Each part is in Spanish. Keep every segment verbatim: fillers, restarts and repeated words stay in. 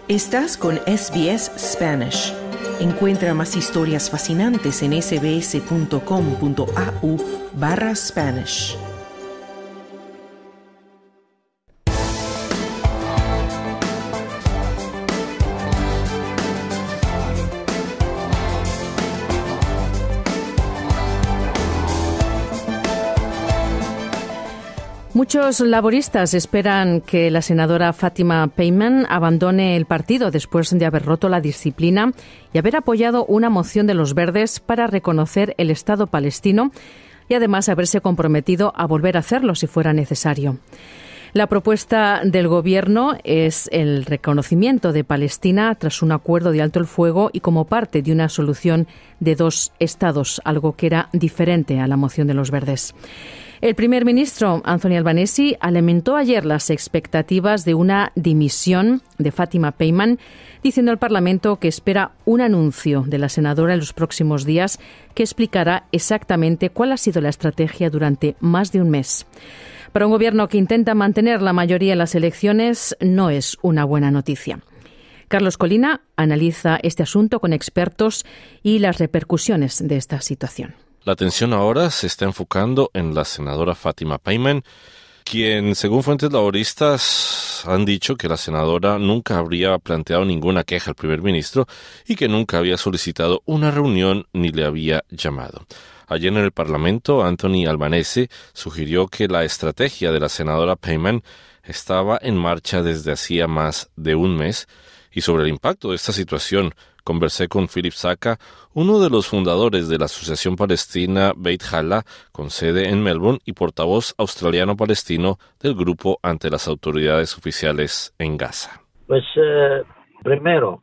Estás con S B S Spanish. Encuentra más historias fascinantes en sbs.com.au barra Spanish. Muchos laboristas esperan que la senadora Fatima Payman abandone el partido después de haber roto la disciplina y haber apoyado una moción de los Verdes para reconocer el Estado palestino y además haberse comprometido a volver a hacerlo si fuera necesario. La propuesta del Gobierno es el reconocimiento de Palestina tras un acuerdo de alto el fuego y como parte de una solución de dos estados, algo que era diferente a la moción de los Verdes. El primer ministro, Anthony Albanese, alimentó ayer las expectativas de una dimisión de Fatima Payman, diciendo al Parlamento que espera un anuncio de la senadora en los próximos días que explicará exactamente cuál ha sido la estrategia durante más de un mes. Para un gobierno que intenta mantener la mayoría en las elecciones, no es una buena noticia. Carlos Colina analiza este asunto con expertos y las repercusiones de esta situación. La atención ahora se está enfocando en la senadora Fatima Payman, quien, según fuentes laboristas, han dicho que la senadora nunca habría planteado ninguna queja al primer ministro y que nunca había solicitado una reunión ni le había llamado. Ayer en el Parlamento, Anthony Albanese sugirió que la estrategia de la senadora Payman estaba en marcha desde hacía más de un mes y sobre el impacto de esta situación conversé con Philip Saka, uno de los fundadores de la Asociación Palestina Beit Jala, con sede en Melbourne y portavoz australiano-palestino del grupo ante las autoridades oficiales en Gaza. Pues eh, primero,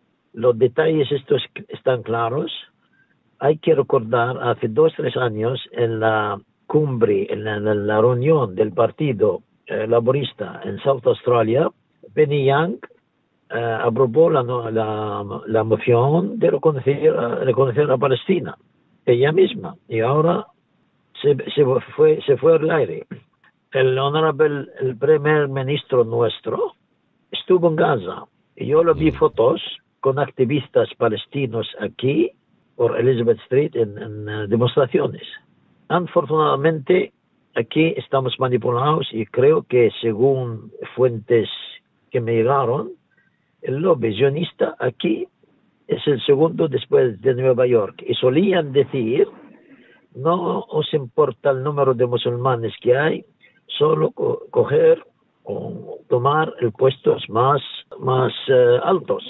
los detalles estos están claros. Hay que recordar, hace dos, tres años, en la cumbre, en la, en la reunión del Partido eh, Laborista en South Australia, Penny Young Uh, aprobó la, la, la moción de reconocer, uh, reconocer a Palestina, ella misma, y ahora se, se, fue, se fue al aire. El honorable, el primer ministro nuestro, estuvo en Gaza, y yo lo vi fotos con activistas palestinos aquí, por Elizabeth Street, en, en uh, demostraciones. Afortunadamente, aquí estamos manipulados, y creo que según fuentes que me llegaron, el lobby sionista aquí es el segundo después de Nueva York. Y solían decir, no os importa el número de musulmanes que hay, solo co- coger o tomar el puestos más, más uh, altos.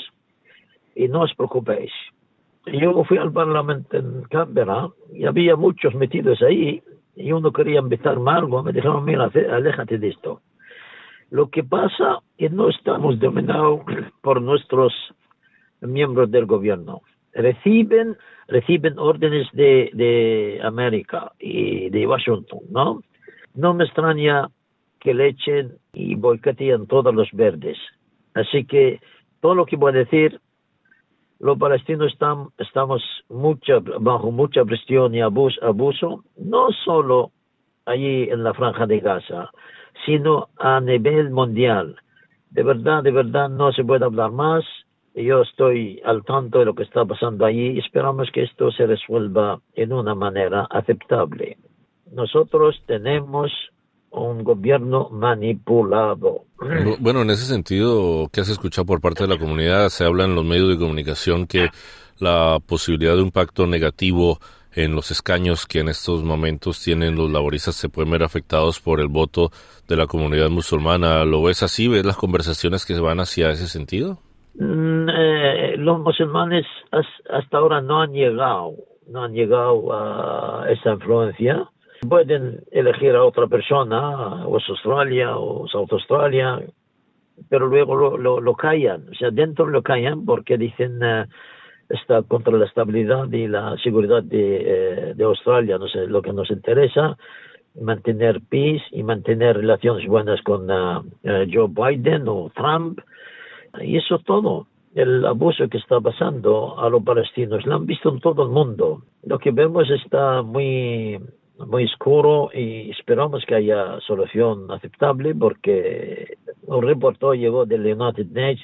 Y no os preocupéis. Yo fui al Parlamento en Canberra y había muchos metidos ahí y uno quería invitarme algo. Me dijeron, mira, aléjate de esto. Lo que pasa es que no estamos dominados por nuestros miembros del gobierno. Reciben, reciben órdenes de, de América y de Washington, ¿no? No me extraña que le echen y boicoteen todos los verdes. Así que todo lo que voy a decir, los palestinos están, estamos mucha, bajo mucha presión y abuso, abuso, no solo allí en la Franja de Gaza, sino a nivel mundial. De verdad, de verdad, no se puede hablar más. Yo estoy al tanto de lo que está pasando allí y esperamos que esto se resuelva en una manera aceptable. Nosotros tenemos un gobierno manipulado. Bueno, en ese sentido, ¿qué has escuchado por parte de la comunidad? Se habla en los medios de comunicación que la posibilidad de un pacto negativo en los escaños que en estos momentos tienen los laboristas se pueden ver afectados por el voto de la comunidad musulmana. ¿Lo ves así? ¿Ves las conversaciones que se van hacia ese sentido? Mm, eh, los musulmanes hasta ahora no han llegado, no han llegado a esa influencia. Pueden elegir a otra persona, o Australia, o South Australia, pero luego lo, lo, lo callan. O sea, dentro lo callan porque dicen... Uh, está contra la estabilidad y la seguridad de, eh, de Australia. No sé, lo que nos interesa, mantener paz y mantener relaciones buenas con uh, uh, Joe Biden o Trump. Y eso todo. El abuso que está pasando a los palestinos lo han visto en todo el mundo. Lo que vemos está muy, muy oscuro y esperamos que haya solución aceptable porque un reporte llegó del United Nations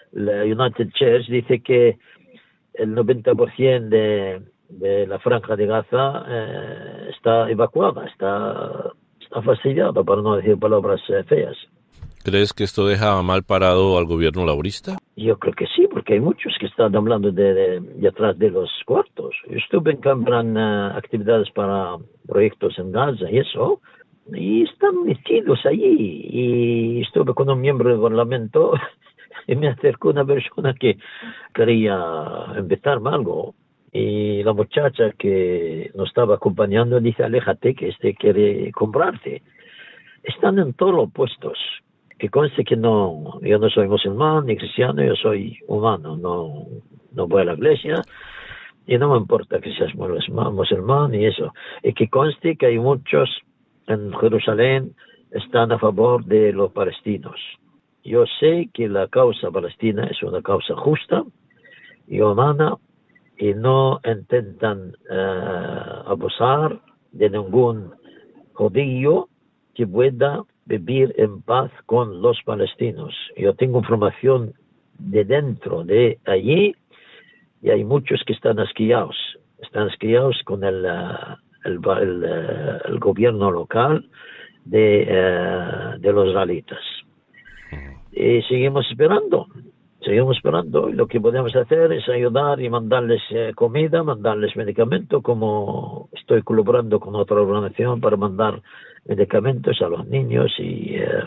la United Church dice que el noventa por ciento de, de la franja de Gaza eh, está evacuada, está, está fastidiada, para no decir palabras eh, feas. ¿Crees que esto deja mal parado al gobierno laborista? Yo creo que sí, porque hay muchos que están hablando de, de, de atrás de los cuartos. Yo estuve en Canberra en uh, actividades para proyectos en Gaza y eso, y están metidos allí. Y estuve con un miembro del Parlamento y me acercó una persona que quería invitarme algo. Y la muchacha que nos estaba acompañando dice, aléjate que este quiere comprarte. Están en todos los puestos. Que conste que no, yo no soy musulmán ni cristiano, yo soy humano, no, no voy a la iglesia y no me importa que seas musulmán y eso. Y que conste que hay muchos en Jerusalén están a favor de los palestinos. Yo sé que la causa palestina es una causa justa y humana y no intentan uh, abusar de ningún judío que pueda vivir en paz con los palestinos. Yo tengo información de dentro de allí y hay muchos que están asquiados. Están asquiados con el, el, el, el gobierno local de, de los israelitas. Y seguimos esperando. Seguimos esperando y lo que podemos hacer es ayudar y mandarles eh, comida, mandarles medicamentos, como estoy colaborando con otra organización para mandar medicamentos a los niños y, eh,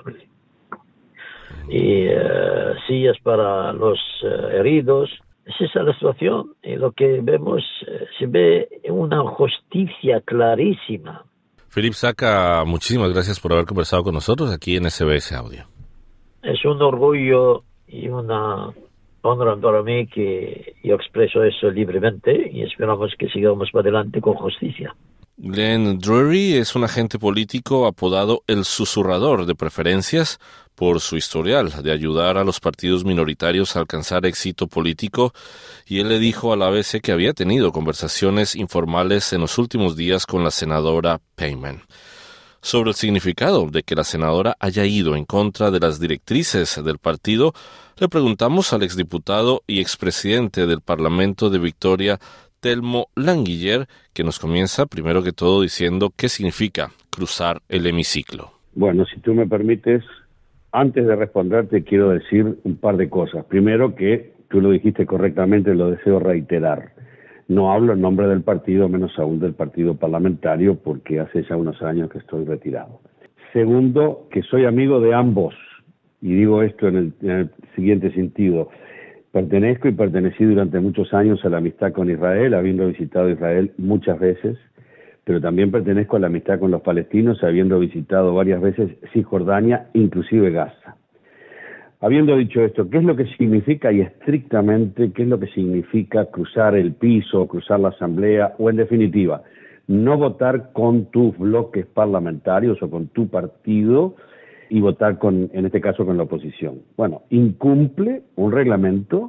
y eh, sillas para los eh, heridos. Esa es la situación y lo que vemos, eh, se ve una justicia clarísima. Philip Saca, muchísimas gracias por haber conversado con nosotros aquí en S B S Audio. Es un orgullo y una honra para mí que yo expreso eso libremente y esperamos que sigamos para adelante con justicia. Glenn Drury es un agente político apodado el susurrador de preferencias por su historial de ayudar a los partidos minoritarios a alcanzar éxito político, y él le dijo a la A B C que había tenido conversaciones informales en los últimos días con la senadora Payman. Sobre el significado de que la senadora haya ido en contra de las directrices del partido, le preguntamos al exdiputado y expresidente del Parlamento de Victoria, Telmo Languiller, que nos comienza primero que todo diciendo qué significa cruzar el hemiciclo. Bueno, si tú me permites, antes de responderte quiero decir un par de cosas. Primero, que tú lo dijiste correctamente, lo deseo reiterar. No hablo en nombre del partido, menos aún del partido parlamentario, porque hace ya unos años que estoy retirado. Segundo, que soy amigo de ambos, y digo esto en el, en el siguiente sentido. Pertenezco y pertenecí durante muchos años a la amistad con Israel, habiendo visitado Israel muchas veces, pero también pertenezco a la amistad con los palestinos, habiendo visitado varias veces Cisjordania, inclusive Gaza. Habiendo dicho esto, ¿qué es lo que significa y estrictamente qué es lo que significa cruzar el piso, cruzar la asamblea o, en definitiva, no votar con tus bloques parlamentarios o con tu partido y votar, con, en este caso, con la oposición? Bueno, incumple un reglamento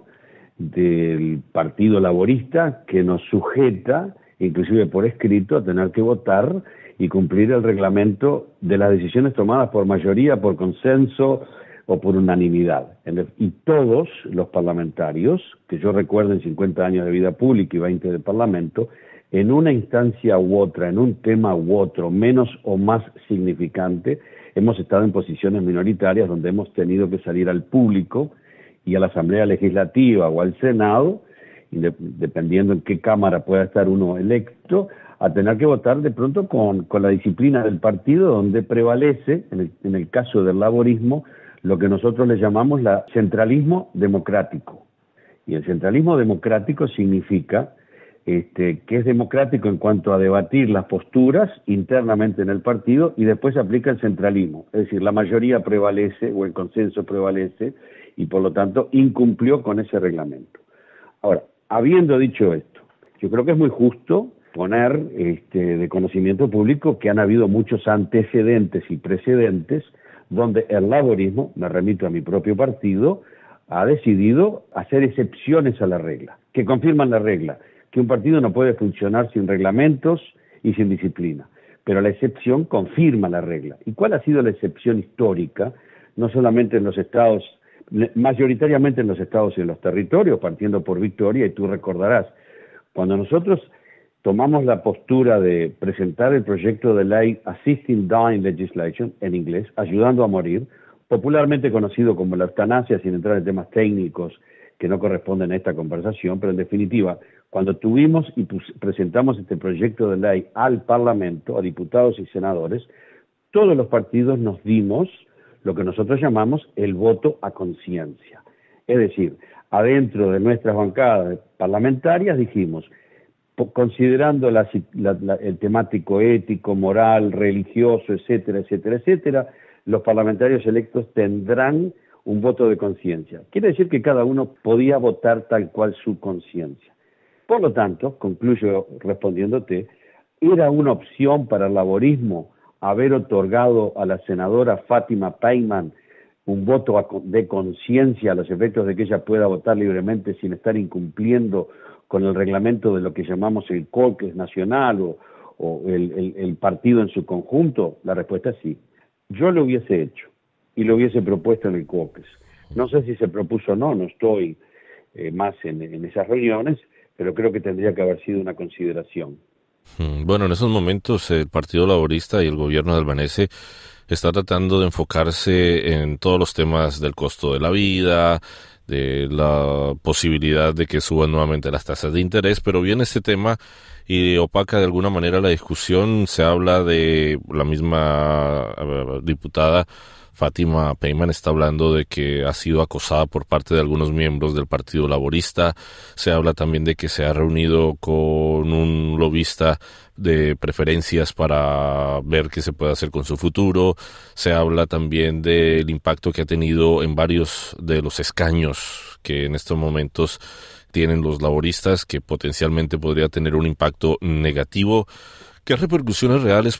del Partido Laborista que nos sujeta, inclusive por escrito, a tener que votar y cumplir el reglamento de las decisiones tomadas por mayoría, por consenso o por unanimidad. Y todos los parlamentarios, que yo recuerdo en cincuenta años de vida pública y veinte de parlamento, en una instancia u otra, en un tema u otro, menos o más significante, hemos estado en posiciones minoritarias donde hemos tenido que salir al público y a la Asamblea Legislativa o al Senado, y de, dependiendo en qué Cámara pueda estar uno electo, a tener que votar de pronto con, con la disciplina del partido, donde prevalece, en el, en el caso del laborismo, lo que nosotros le llamamos la centralismo democrático. Y el centralismo democrático significa este, que es democrático en cuanto a debatir las posturas internamente en el partido y después se aplica el centralismo. Es decir, la mayoría prevalece o el consenso prevalece y por lo tanto incumplió con ese reglamento. Ahora, habiendo dicho esto, yo creo que es muy justo poner este, de conocimiento público que han habido muchos antecedentes y precedentes donde el laborismo, me remito a mi propio partido, ha decidido hacer excepciones a la regla, que confirman la regla, que un partido no puede funcionar sin reglamentos y sin disciplina, pero la excepción confirma la regla. ¿Y cuál ha sido la excepción histórica? No solamente en los estados mayoritariamente en los estados y en los territorios, partiendo por Victoria, y tú recordarás, cuando nosotros tomamos la postura de presentar el proyecto de ley Assisting Dying Legislation, en inglés, ayudando a morir, popularmente conocido como la eutanasia, sin entrar en temas técnicos que no corresponden a esta conversación, pero en definitiva, cuando tuvimos y presentamos este proyecto de ley al Parlamento, a diputados y senadores, todos los partidos nos dimos lo que nosotros llamamos el voto a conciencia. Es decir, adentro de nuestras bancadas parlamentarias dijimos, considerando la, la, la, el temático ético, moral, religioso, etcétera, etcétera, etcétera, los parlamentarios electos tendrán un voto de conciencia. Quiere decir que cada uno podía votar tal cual su conciencia. Por lo tanto, concluyo respondiéndote, era una opción para el laborismo haber otorgado a la senadora Fátima Payman un voto de conciencia a los efectos de que ella pueda votar libremente sin estar incumpliendo con el reglamento de lo que llamamos el caucus nacional o, o el, el, el partido en su conjunto. La respuesta es sí. Yo lo hubiese hecho y lo hubiese propuesto en el caucus. No sé si se propuso o no, no estoy eh, más en, en esas reuniones, pero creo que tendría que haber sido una consideración. Bueno, en esos momentos el Partido Laborista y el gobierno de Albanese está tratando de enfocarse en todos los temas del costo de la vida, de la posibilidad de que suban nuevamente las tasas de interés, pero viene este tema y opaca de alguna manera la discusión. Se habla de la misma uh, diputada Fátima Payman está hablando de que ha sido acosada por parte de algunos miembros del Partido Laborista. Se habla también de que se ha reunido con un lobista de preferencias para ver qué se puede hacer con su futuro. Se habla también del impacto que ha tenido en varios de los escaños que en estos momentos tienen los laboristas, que potencialmente podría tener un impacto negativo. ¿Qué repercusiones reales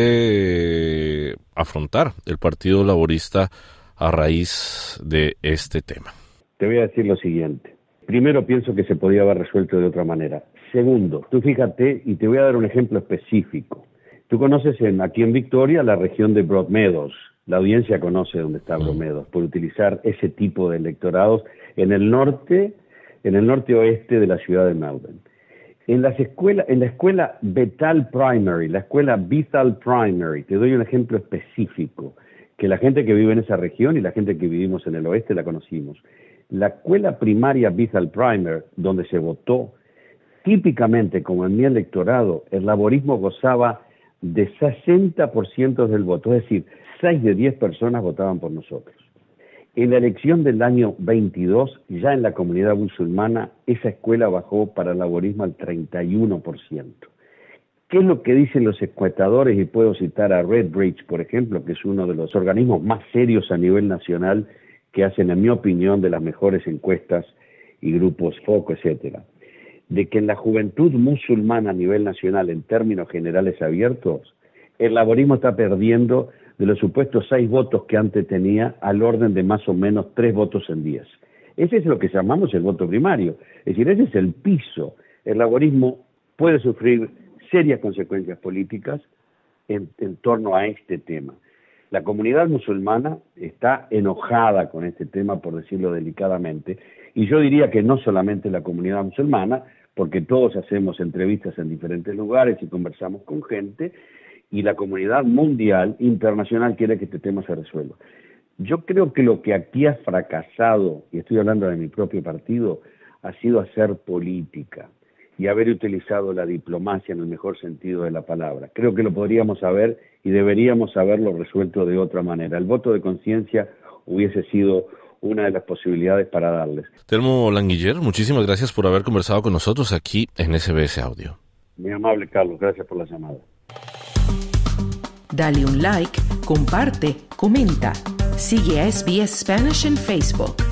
puede afrontar el Partido Laborista a raíz de este tema? Te voy a decir lo siguiente. Primero, pienso que se podía haber resuelto de otra manera. Segundo, tú fíjate, y te voy a dar un ejemplo específico. Tú conoces en, aquí en Victoria la región de Broadmeadows. La audiencia conoce dónde está Broadmeadows, por utilizar ese tipo de electorados en el norte, en el norte-oeste de la ciudad de Melbourne. En las escuelas, en la escuela Bethal Primary, la escuela Bethal Primary, te doy un ejemplo específico, que la gente que vive en esa región y la gente que vivimos en el oeste la conocimos. La escuela primaria Bethal Primary, donde se votó, típicamente como en mi electorado, el laborismo gozaba de sesenta por ciento del voto, es decir, seis de diez personas votaban por nosotros. En la elección del año veintidós, ya en la comunidad musulmana, esa escuela bajó para el laborismo al treinta y uno por ciento. ¿Qué es lo que dicen los encuestadores? Y puedo citar a Redbridge, por ejemplo, que es uno de los organismos más serios a nivel nacional que hacen, en mi opinión, de las mejores encuestas y grupos foco, etcétera. De que en la juventud musulmana a nivel nacional, en términos generales abiertos, el laborismo está perdiendo de los supuestos seis votos que antes tenía al orden de más o menos tres votos en diez. Ese es lo que llamamos el voto primario. Es decir, ese es el piso. El laborismo puede sufrir serias consecuencias políticas en, en torno a este tema. La comunidad musulmana está enojada con este tema, por decirlo delicadamente, y yo diría que no solamente la comunidad musulmana, porque todos hacemos entrevistas en diferentes lugares y conversamos con gente, y la comunidad mundial, internacional, quiere que este tema se resuelva. Yo creo que lo que aquí ha fracasado, y estoy hablando de mi propio partido, ha sido hacer política y haber utilizado la diplomacia en el mejor sentido de la palabra. Creo que lo podríamos haber y deberíamos haberlo resuelto de otra manera. El voto de conciencia hubiese sido una de las posibilidades para darles. Telmo Languiller, muchísimas gracias por haber conversado con nosotros aquí en S B S Audio. Muy amable, Carlos. Gracias por la llamada. Dale un like, comparte, comenta. Sigue a S B S Spanish en Facebook.